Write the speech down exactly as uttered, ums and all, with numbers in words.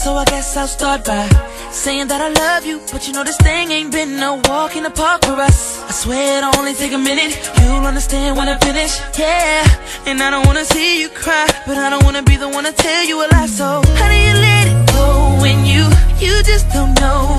So I guess I'll start by saying that I love you, but you know this thing ain't been no walk in the park for us. I swear it'll only take a minute, you'll understand when I finish, yeah. And I don't wanna see you cry, but I don't wanna be the one to tell you a lie. So how do you let it go when you, you just don't know